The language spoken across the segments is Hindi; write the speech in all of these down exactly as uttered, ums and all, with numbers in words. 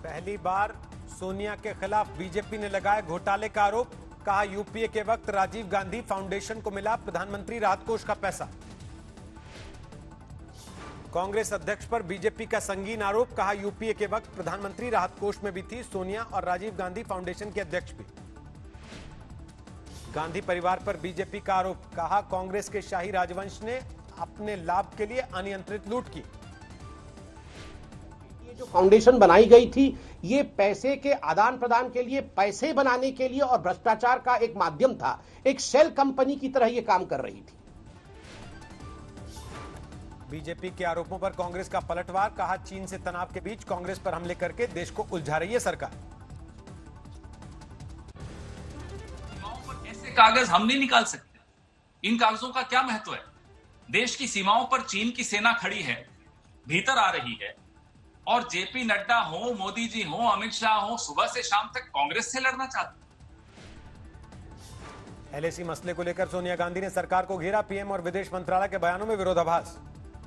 पहली बार सोनिया के खिलाफ बीजेपी ने लगाया घोटाले का आरोप। कहा यूपीए के वक्त राजीव गांधी फाउंडेशन को मिला प्रधानमंत्री राहत कोष का पैसा। कांग्रेस अध्यक्ष पर बीजेपी का संगीन आरोप। कहा यूपीए के वक्त प्रधानमंत्री राहत कोष में भी थी सोनिया और राजीव गांधी फाउंडेशन के अध्यक्ष भी। गांधी परिवार पर बीजेपी का आरोप। कहा कांग्रेस के शाही राजवंश ने अपने लाभ के लिए अनियंत्रित लूट की। ये जो फाउंडेशन बनाई गई थी ये पैसे के आदान प्रदान के लिए, पैसे बनाने के लिए और भ्रष्टाचार का एक माध्यम था। एक शेल कंपनी की तरह ये काम कर रही थी। बीजेपी के आरोपों पर कांग्रेस का पलटवार। कहा चीन से तनाव के बीच कांग्रेस पर हमले करके देश को उलझा रही है सरकार। सीमाओं पर ऐसे कागज हम नहीं निकाल सकते। इन कागजों का क्या महत्व है? देश की सीमाओं पर चीन की सेना खड़ी है, भीतर आ रही है, और जेपी नड्डा हो, मोदी जी हो, अमित शाह हो, सुबह से शाम तक कांग्रेस से लड़ना चाहते। एलएसी मसले को लेकर सोनिया गांधी ने सरकार को घेरा। पीएम और विदेश मंत्रालय के बयानों में विरोधाभास।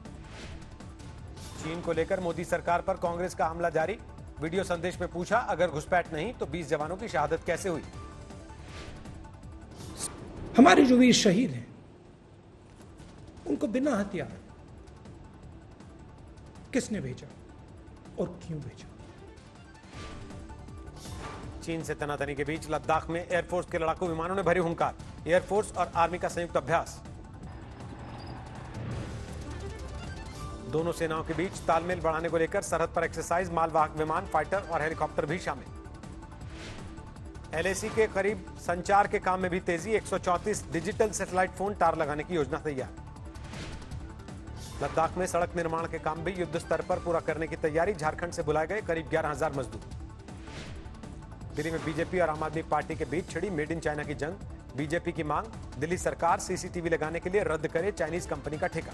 चीन को लेकर मोदी सरकार पर कांग्रेस का हमला जारी। वीडियो संदेश में पूछा अगर घुसपैठ नहीं तो बीस जवानों की शहादत कैसे हुई। हमारे जो वीर शहीद हैं उनको बिना हथियार किसने भेजा और क्यों भेजा? चीन से तनातनी के बीच लद्दाख में एयरफोर्स के लड़ाकू विमानों ने भरी हुंकार। एयरफोर्स और आर्मी का संयुक्त अभ्यास। दोनों सेनाओं के बीच तालमेल बढ़ाने को लेकर सरहद पर एक्सरसाइज। मालवाहक विमान, फाइटर और हेलीकॉप्टर भी शामिल। एलएसी के करीब संचार के काम में भी तेजी। एक सौ चौंतीस डिजिटल सैटेलाइट फोन टावर लगाने की योजना तैयार। लद्दाख में सड़क निर्माण के काम भी युद्ध स्तर पर पूरा करने की तैयारी। झारखंड से बुलाए गए करीब ग्यारह हजार मजदूर। दिल्ली में बीजेपी और आम आदमी पार्टी के बीच छिड़ी मेड इन चाइना की जंग। बीजेपी की मांग दिल्ली सरकार सीसीटीवी लगाने के लिए रद्द करे चाइनीज कंपनी का ठेका।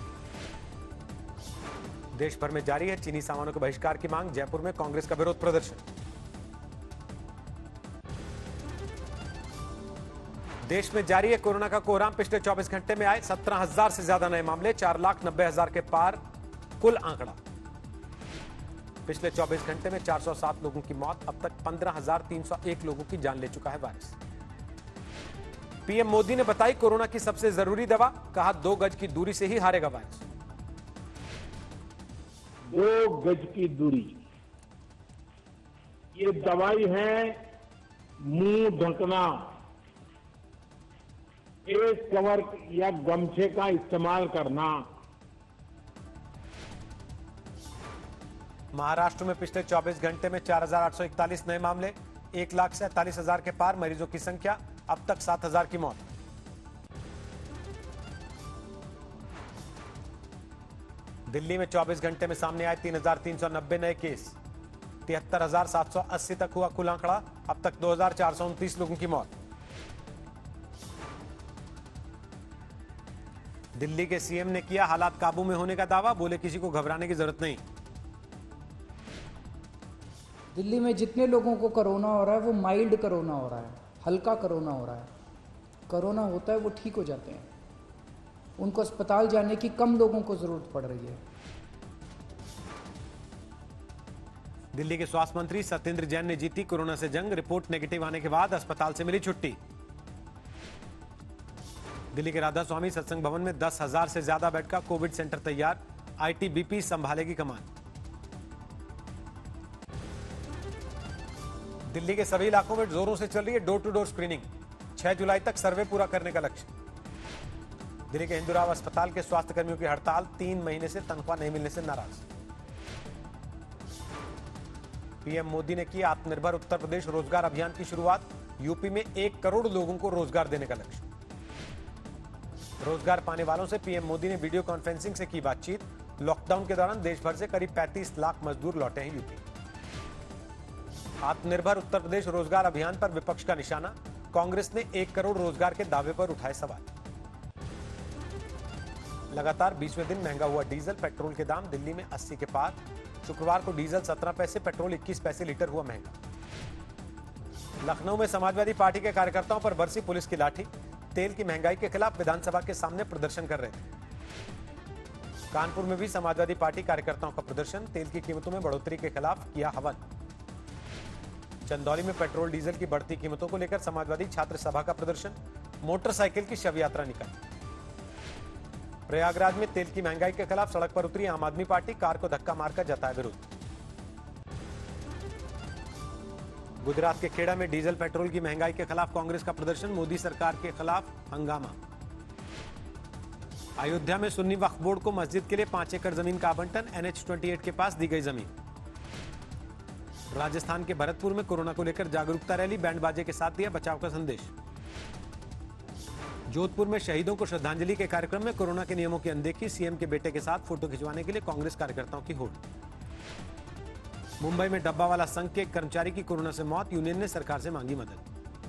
देश भर में जारी है चीनी सामानों के बहिष्कार की मांग। जयपुर में कांग्रेस का विरोध प्रदर्शन। देश में जारी है कोरोना का कोहराम। पिछले चौबीस घंटे में आए सत्रह हजार से ज्यादा नए मामले। चार लाख नब्बे हजार के पार कुल आंकड़ा। पिछले चौबीस घंटे में चार सौ सात लोगों की मौत। अब तक पंद्रह हजार तीन सौ एक लोगों की जान ले चुका है वायरस। पीएम मोदी ने बताई कोरोना की सबसे जरूरी दवा। कहा दो गज की दूरी से ही हारेगा वायरस। दो गज की दूरी ये दवाई है। मुंह ढकना, फेस कवर या गमछे का इस्तेमाल करना। महाराष्ट्र में पिछले चौबीस घंटे में चार हजार आठ सौ इकतालीस नए मामले। एक लाख सैंतालीस हजार के पार मरीजों की संख्या। अब तक सात हजार की मौत। दिल्ली में चौबीस घंटे में सामने आए तीन हजार तीन सौ नब्बे नए केस। तिहत्तर हजार सात सौ अस्सी तक हुआ कुल आंकड़ा। अब तक दो हजार चार सौ उनतीस लोगों की मौत। दिल्ली के सीएम ने किया हालात काबू में होने का दावा। बोले किसी को घबराने की जरूरत नहीं। दिल्ली में जितने लोगों को कोरोना हो रहा है वो माइल्ड कोरोना हो रहा है, हल्का कोरोना हो रहा है। कोरोना होता है वो ठीक हो जाते हैं। उनको अस्पताल जाने की कम लोगों को जरूरत पड़ रही है। दिल्ली के स्वास्थ्य मंत्री सत्येंद्र जैन ने जीती कोरोना से जंग। रिपोर्ट नेगेटिव आने के बाद अस्पताल से मिली छुट्टी। दिल्ली के राधा स्वामी सत्संग भवन में दस हजार से ज्यादा बेड का कोविड सेंटर तैयार। आईटीबीपी संभालेगी कमान। दिल्ली के सभी इलाकों में जोरों से चल रही है डोर टू डोर स्क्रीनिंग। छह जुलाई तक सर्वे पूरा करने का लक्ष्य। दिल्ली के हिंदूराव अस्पताल के स्वास्थ्य कर्मियों की हड़ताल। तीन महीने से तनख्वाह नहीं मिलने से नाराज। पीएम मोदी ने की आत्मनिर्भर उत्तर प्रदेश रोजगार अभियान की शुरुआत। यूपी में एक करोड़ लोगों को रोजगार देने का लक्ष्य। रोजगार पाने वालों से पीएम मोदी ने वीडियो कॉन्फ्रेंसिंग से की बातचीत। लॉकडाउन के दौरान देश भर से करीब पैंतीस लाख मजदूर लौटे हैं यूपी। आत्मनिर्भर उत्तर प्रदेश रोजगार अभियान पर विपक्ष का निशाना। कांग्रेस ने एक करोड़ रोजगार के दावे पर उठाए सवाल। लगातार बीसवें दिन महंगा हुआ डीजल। पेट्रोल के दाम दिल्ली में अस्सी के पार। शुक्रवार को डीजल सत्रह पैसे, पेट्रोल इक्कीस पैसे लीटर हुआ महंगा। लखनऊ में समाजवादी पार्टी के कार्यकर्ताओं पर बरसी पुलिस की लाठी। तेल की महंगाई के खिलाफ विधानसभा के सामने प्रदर्शन कर रहे थे। कानपुर में भी समाजवादी पार्टी कार्यकर्ताओं का प्रदर्शन। तेल की कीमतों में बढ़ोतरी के खिलाफ किया हवन। चंदौली में पेट्रोल डीजल की बढ़ती कीमतों को लेकर समाजवादी छात्र सभा का प्रदर्शन, मोटरसाइकिल की शव यात्रा निकाली। प्रयागराज में तेल की महंगाई के खिलाफ सड़क पर उतरी आम आदमी पार्टी, कार को धक्का मारकर जताया विरोध। गुजरात के खेड़ा में डीजल पेट्रोल की महंगाई के खिलाफ कांग्रेस का प्रदर्शन, मोदी सरकार के खिलाफ हंगामा। अयोध्या में सुन्नी वक्फ बोर्ड को मस्जिद के लिए पांच एकड़ जमीन का आवंटन, एनएच अट्ठाईस के पास दी गई जमीन। राजस्थान के भरतपुर में कोरोना को लेकर जागरूकता रैली, बैंड बाजे के साथ दिया बचाव का संदेश। जोधपुर में शहीदों को श्रद्धांजलि के कार्यक्रम में कोरोना के नियमों की अनदेखी, सीएम के बेटे के साथ फोटो खिंचवाने के लिए कांग्रेस कार्यकर्ताओं की होड़। मुंबई में डब्बावाला संघ के एक कर्मचारी की कोरोना से मौत, यूनियन ने सरकार से मांगी मदद।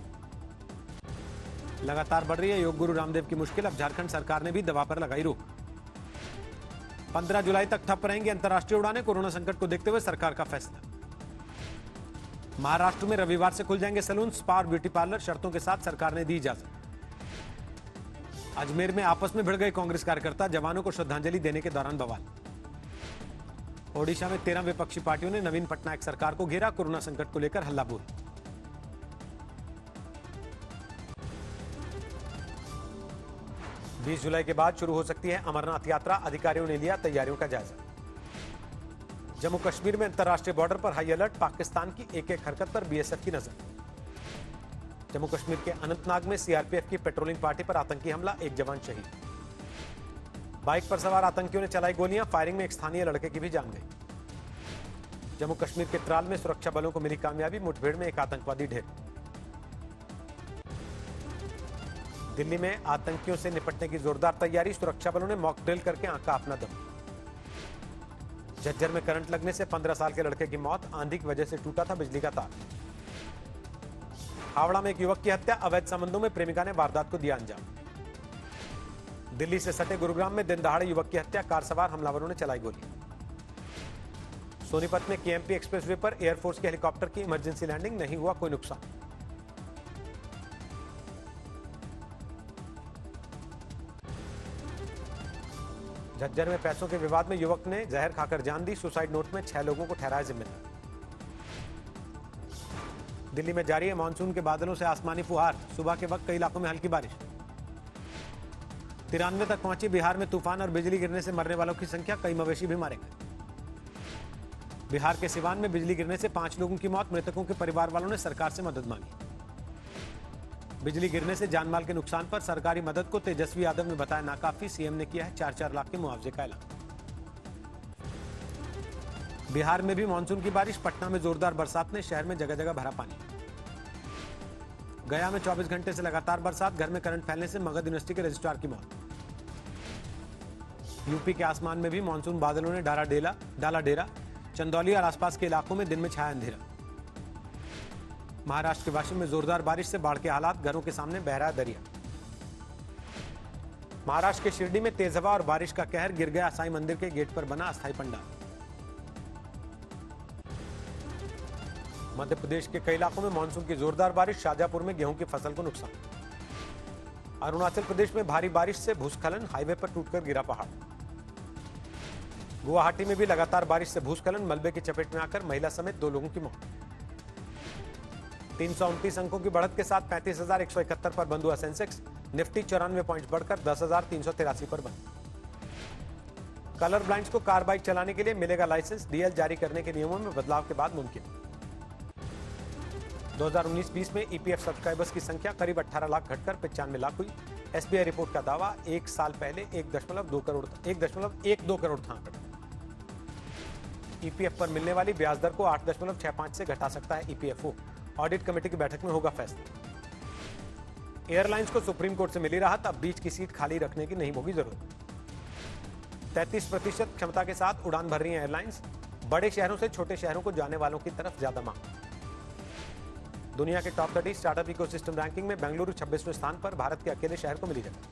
लगातार बढ़ रही है योग गुरु रामदेव की मुश्किल, अब झारखंड सरकार ने भी दवा पर लगाई रोक। पंद्रह जुलाई तक ठप रहेंगी अंतर्राष्ट्रीय उड़ानें, कोरोना संकट को देखते हुए सरकार का फैसला। महाराष्ट्र में रविवार से खुल जाएंगे सैलून, स्पा और ब्यूटी पार्लर, शर्तों के साथ सरकार ने दी इजाजत। अजमेर में आपस में भिड़ गए कांग्रेस कार्यकर्ता, जवानों को श्रद्धांजलि देने के दौरान बवाल। ओडिशा में तेरह विपक्षी पार्टियों ने नवीन पटनायक सरकार को घेरा, कोरोना संकट को लेकर हल्ला बोल। बीस जुलाई के बाद शुरू हो सकती है अमरनाथ यात्रा, अधिकारियों ने लिया तैयारियों का जायजा। जम्मू कश्मीर में अंतर्राष्ट्रीय बॉर्डर पर हाई अलर्ट, पाकिस्तान की एक एक हरकत पर बीएसएफ की नजर। जम्मू कश्मीर के अनंतनाग में सीआरपीएफ की पेट्रोलिंग पार्टी पर आतंकी हमला, एक जवान शहीद। बाइक पर सवार आतंकियों ने चलाई गोलियां, फायरिंग में एक स्थानीय लड़के की भी जान गई। जम्मू कश्मीर के त्राल में सुरक्षा बलों को मिली कामयाबी, मुठभेड़ में एक आतंकवादी ढेर। दिल्ली में आतंकियों से निपटने की जोरदार तैयारी, सुरक्षा बलों ने मॉक ड्रिल करके आंका अपना दम। झज्जर में करंट लगने से पंद्रह साल के लड़के की मौत, आंधी की वजह से टूटा था बिजली का तार। हावड़ा में एक युवक की हत्या, अवैध संबंधों में प्रेमिका ने वारदात को दिया अंजाम। दिल्ली से सटे गुरुग्राम में दिन दहाड़े युवक की हत्या, कार सवार हमलावरों ने चलाई गोली। सोनीपत में केएमपी एक्सप्रेसवे पर एयरफोर्स के हेलीकॉप्टर की इमरजेंसी लैंडिंग, नहीं हुआ कोई नुकसान। झज्जर में पैसों के विवाद में युवक ने जहर खाकर जान दी, सुसाइड नोट में छह लोगों को ठहराया जिम्मेदार। दिल्ली में जारी है मानसून के बादलों से आसमानी फुहार, सुबह के वक्त कई इलाकों में हल्की बारिश। तिरानवे तक पहुंची बिहार में तूफान और बिजली गिरने से मरने वालों की संख्या, कई मवेशी भी मारे गए। बिहार के सिवान में बिजली गिरने से पांच लोगों की मौत, मृतकों के परिवार वालों ने सरकार से मदद मांगी। बिजली गिरने से जानमाल के नुकसान पर सरकारी मदद को तेजस्वी यादव ने बताया नाकाफी, सीएम ने किया है चार चार लाख के मुआवजे का ऐलान। बिहार में भी मानसून की बारिश, पटना में जोरदार बरसात ने शहर में जगह जगह भरा पानी। गया में चौबीस घंटे से लगातार बरसात, घर में करंट फैलने से मगध यूनिवर्सिटी के रजिस्ट्रार की मौत। यूपी के आसमान में भी मानसून बादलों ने डाला डेला डाला डेरा, चंदौली और आसपास के इलाकों में दिन में छाया अंधेरा। महाराष्ट्र के वाशिम में जोरदार बारिश से बाढ़ के हालात, घरों के सामने बह रहा दरिया। महाराष्ट्र के शिरडी में तेज हवा और बारिश का कहर, गिर गया साईं मंदिर के गेट पर बना अस्थायी पंडाल। मध्य प्रदेश के कई इलाकों में मानसून की जोरदार बारिश, शाजापुर में गेहूं की फसल को नुकसान। अरुणाचल प्रदेश में भारी बारिश से भूस्खलन, हाईवे पर टूटकर गिरा पहाड़। गुवाहाटी में भी लगातार बारिश से भूस्खलन, मलबे की चपेट में आकर महिला समेत दो लोगों की मौत। तीन सौ उनतीस अंकों की बढ़त के साथ पैंतीस हजार एक सौ इकहत्तर पर बंद हुआ सेंसेक्स, निफ्टी चौरानवे पॉइंट बढ़कर दस हजार तीन सौ तिरासी पर बंद। कलर ब्लाइंड्स को कार बाइक चलाने के लिए मिलेगा लाइसेंस, डीएल जारी करने के नियमों में बदलाव के बाद मुमकिन। दो हजार उन्नीस बीस में ईपीएफ सब्सक्राइबर्स की संख्या करीब अठारह लाख घटकर पचानवे लाख हुई। एसबीआई रिपोर्ट का दावा, एक साल पहले एक दशमलव दो करोड़ एक दशमलव एक दो करोड़ था। ईपीएफ पर मिलने वाली ब्याज दर को आठ दशमलव छह पांच से घटा सकता है ईपीएफओ, ऑडिट कमेटी की बैठक में होगा फैसला। एयरलाइंस को सुप्रीम कोर्ट से मिली राहत, अब बीच की सीट खाली रखने की नहीं होगी जरूरत। तैंतीस प्रतिशत क्षमता के साथ उड़ान भर रही हैं एयरलाइंस, बड़े शहरों से छोटे शहरों को जाने वालों की तरफ ज्यादा मांग। दुनिया के टॉप तीस स्टार्टअप इकोसिस्टम रैंकिंग में बेंगलुरु छब्बीसवें स्थान पर, भारत के अकेले शहर को मिली जगह।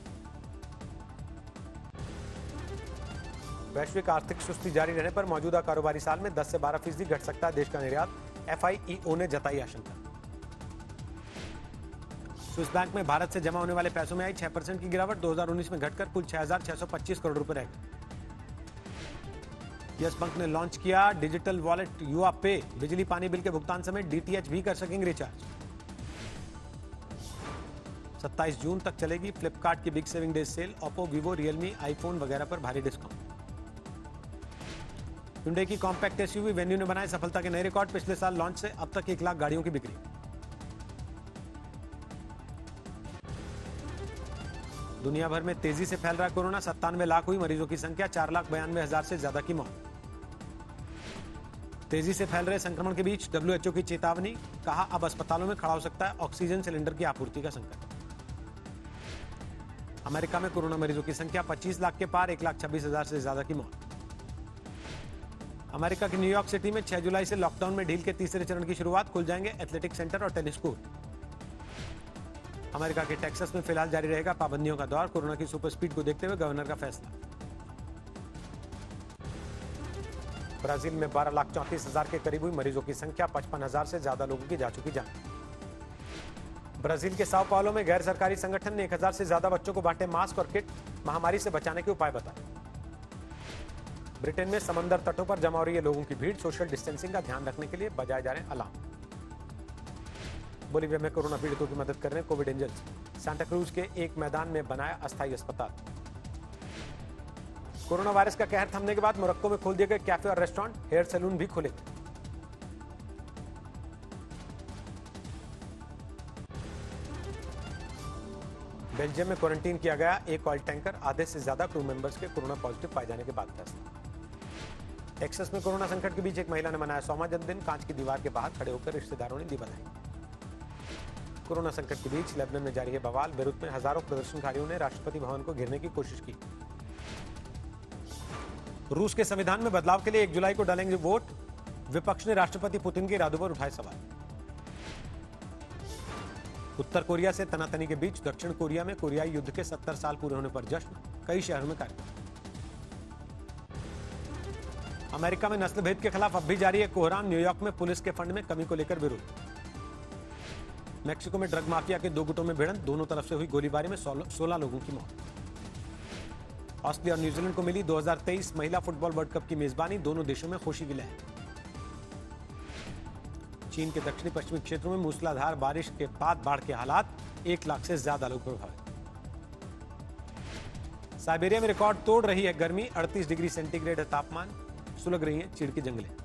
वैश्विक आर्थिक सुस्ती जारी रहने पर मौजूदा कारोबारी साल में दस से बारह फीसदी घट सकता है देश का निर्यात, एफआईईओ ने जताई आशंका। स्विस बैंक में भारत से जमा होने वाले पैसों में आई छह परसेंट की गिरावट, दो हजार उन्नीस में घटकर कुल छह हजार छह सौ पच्चीस करोड़ रुपए रह गए। यस बैंक ने लॉन्च किया डिजिटल वॉलेट युवा पे। बिजली पानी बिल के भुगतान समेत डीटीएच भी कर सकेंगे रिचार्ज। सत्ताईस जून तक चलेगी फ्लिपकार्ट की big saving days sale. Oppo, Vivo, Realme, iPhone वगैरह पर भारी डिस्काउंट। hyundai की कॉम्पैक्ट एसयूवी वेन्यू ने बनाए सफलता के नए रिकॉर्ड। पिछले साल लॉन्च से अब तक एक लाख गाड़ियों की बिक्री। दुनिया भर में तेजी से फैल रहा कोरोना। सत्तानवे लाख हुई मरीजों की संख्या। चार लाख बयानवे हजार से ज्यादा की मौत। तेजी से फैल रहे संक्रमण के बीच डब्ल्यूएचओ की चेतावनी। कहा अब अस्पतालों में खड़ा हो सकता है ऑक्सीजन सिलेंडर की आपूर्ति का संकट। अमेरिका में कोरोना मरीजों की संख्या पच्चीस लाख के पार। एक लाख छब्बीस हजार से ज्यादा की मौत। अमेरिका की न्यूयॉर्क सिटी में छह जुलाई से लॉकडाउन में ढील के तीसरे चरण की शुरुआत। खुल जाएंगे एथलेटिक सेंटर और टेनिस कोर्ट। अमेरिका के टेक्सास में फिलहाल जारी रहेगा पाबंदियों का दौर। कोरोना की सुपर स्पीड को देखते हुए गवर्नर का फैसला। ब्राजील में बारह लाख चौंतीस हजार के करीब हुई मरीजों की संख्या। पचपन हजार से ज्यादा लोगों की जा चुकी जान। ब्राजील के साओ पाउलो में गैर सरकारी संगठन ने एक हजार से ज्यादा बच्चों को बांटे मास्क और किट। महामारी से बचाने के उपाय बताए। ब्रिटेन में समंदर तटों पर जमा हो रही है लोगों की भीड़। सोशल डिस्टेंसिंग का ध्यान रखने के लिए बजाए जा रहे अलार्म। बोलीविया में कोरोना पीड़ितों की मदद कर रहे हैं कोविड एंजल्स। सांता क्रूज के एक मैदान में बनाया अस्थायी अस्पताल। कोरोना वायरस का कहर थमने के बाद मोरक्को में खोल दिए गए कैफे और रेस्टोरेंट। हेयर सैलून भी खुले। बेल्जियम में क्वारंटीन किया गया एक ऑयल टैंकर। आधे से ज्यादा क्रू मेंबर्स के कोरोना पॉजिटिव पाए जाने के बाद फैसला। टेक्सास में कोरोना संकट के बीच एक महिला ने मनाया सौवां जन्मदिन। कांच की दीवार के बाहर खड़े होकर रिश्तेदारों ने दी बधाई। कोरोना संकट के बीच लेबनान में जारी है बवाल। बेरूत में हजारों प्रदर्शनकारियों ने राष्ट्रपति भवन को घेरने की कोशिश की। रूस के संविधान में बदलाव के लिए एक जुलाई को डालेंगे वोट। विपक्ष ने राष्ट्रपति पुतिन के इरादों पर उठाए सवाल। उत्तर कोरिया से तनातनी के बीच दक्षिण कोरिया में कोरियाई युद्ध के सत्तर साल पूरे होने पर जश्न। कई शहरों में कार्यक्रम। अमेरिका में नस्ल भेद के खिलाफ अब भी जारी है कोहराम। न्यूयॉर्क में पुलिस के फंड में कमी को लेकर विरोध। मैक्सिको में ड्रग माफिया के दो गुटों में भिड़ंत। दोनों तरफ से हुई गोलीबारी में सोलह लोगों की मौत। ऑस्ट्रेलिया और न्यूजीलैंड को मिली दो हज़ार तेईस महिला फुटबॉल वर्ल्ड कप की मेजबानी। दोनों देशों में खुशी की लहर। चीन के दक्षिणी पश्चिमी क्षेत्रों में मूसलाधार बारिश के बाद बाढ़ के हालात। एक लाख से ज्यादा लोग प्रभावित। साइबेरिया में रिकॉर्ड तोड़ रही है गर्मी। अड़तीस डिग्री सेंटीग्रेड है तापमान। सुलग रही है चीड़ की जंगलें।